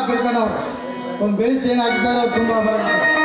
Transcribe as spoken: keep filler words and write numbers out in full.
ಕರ್ಕೊಂಡು ಅವ್ರು ಒಂದು ಬೆಳಿ ಚೇನ್ ಹಾಕಿದ್ದಾರೆ ಅವ್ರು ತುಂಬ ಬರ